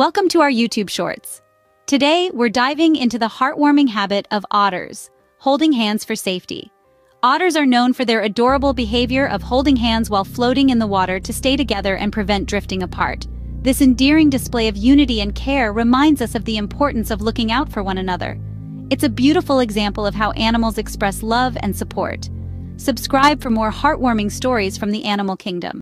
Welcome to our YouTube Shorts. Today, we're diving into the heartwarming habit of otters, holding hands for safety. Otters are known for their adorable behavior of holding hands while floating in the water to stay together and prevent drifting apart. This endearing display of unity and care reminds us of the importance of looking out for one another. It's a beautiful example of how animals express love and support. Subscribe for more heartwarming stories from the animal kingdom.